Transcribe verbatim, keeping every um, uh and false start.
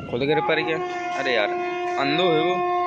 खुद गिर पड़ गया। अरे यार अंधो है वो।